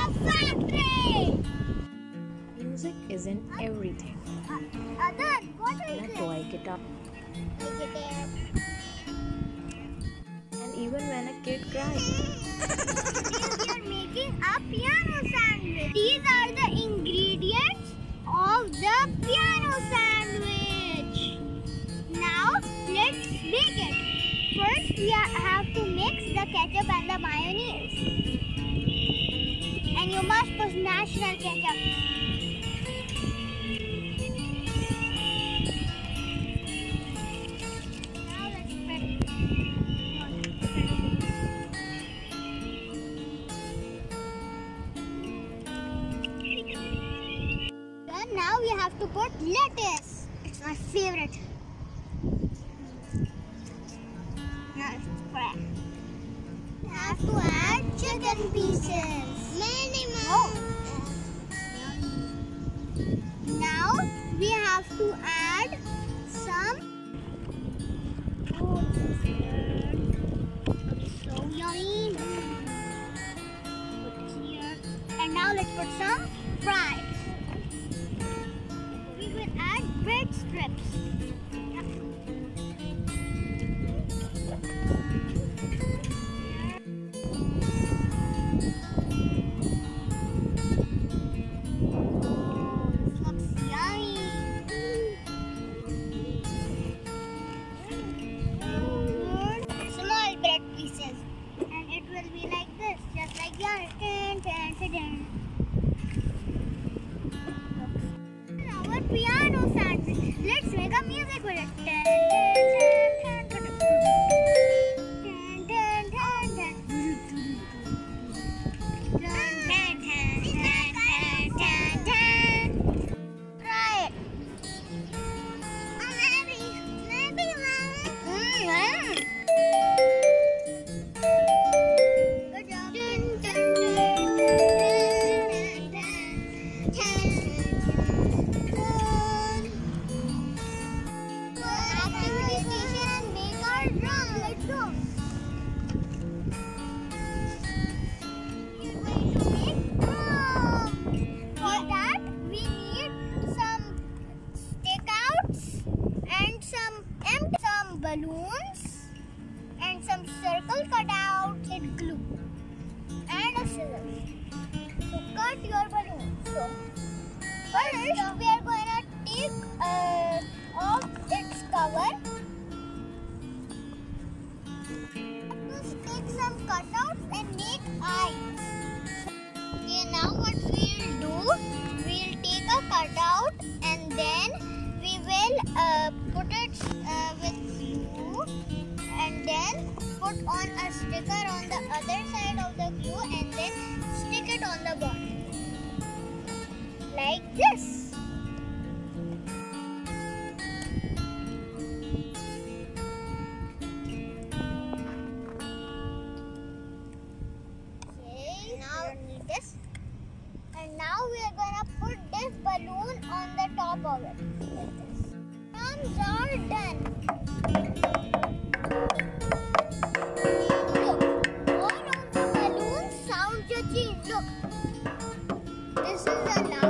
factory. Music isn't everything. Adan, what is And a this? toy guitar. And even when a kid cries. You're making a piano sandwich. These are the ingredients of the piano sandwich. Now let's bake it. First we have to mix the ketchup and the mayonnaise. And you must put natural ketchup. Now let's spread. And now we have to put lettuce. It's my favorite. Now it's spread. We have to add chicken pieces. Many more. Now we have to add some. Oh, this is good. It's so yummy. Put it here. And now let's put some fries. We will add bread strips. Oh, this looks yummy. Good. Small bread pieces. And it will be like this, just like yours. Dun, dun, dun, dun. Our piano sandwich. Let's make a music with it. Dun, dun, dun, dun, dun, dun, dun, dun, dun. Dun, dun, dun, dun, dun, dun. Try it. Maybe, Good job. Dun, dun, dun, dun, dun, dun, dun. Activity station and make our drum. Let's go. We're going to make drum. For that, we need some stick outs and some balloons and some circle cutouts with glue and a scissors. So cut your balloon. So first we are going to take off its cover. To stick some cutouts and make eyes. Okay, now what we'll do, we'll take a cutout and then we will put it with glue and then put on a sticker on the other side of the glue and then stick it on the bottom. Like this. Okay, now we need this. And now we are gonna put this balloon on the top of it. Like this. Drums are done. Look, all of the balloons sound change. Look, this is the last.